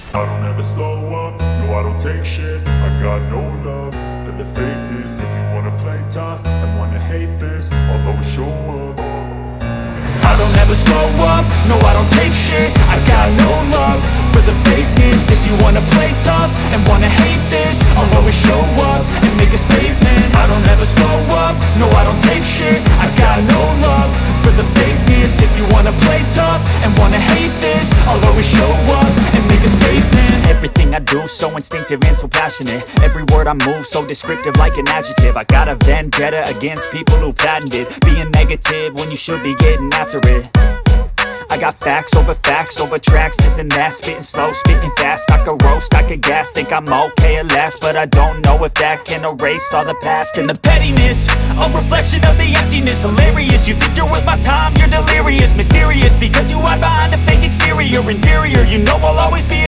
I don't ever slow up, no I don't take shit. I got no love for the fakeness. If you wanna play tough and wanna hate this, I'll always show up. I don't ever slow up, no I don't take shit. I got no love for the fakeness. If you wanna play tough and wanna hate this, I'll always show up and make a statement. I don't ever slow up, no I don't take shit. I got no love for the fakeness. If you wanna play tough and wanna hate this, I'll always show up and make a statement. Everything I do so instinctive and so passionate. Every word I move so descriptive like an adjective. I got a vendetta against people who patented being negative when you should be getting after it. I got facts over tracks, this and that. Spitting slow, spitting fast. I could roast, I could gas. Think I'm okay at last, but I don't know if that can erase all the past. And the pettiness, a reflection of the emptiness. Hilarious, you think you're worth my time, you're delirious. Mysterious, because you hide behind a fake exterior. Inferior, you know I'll always be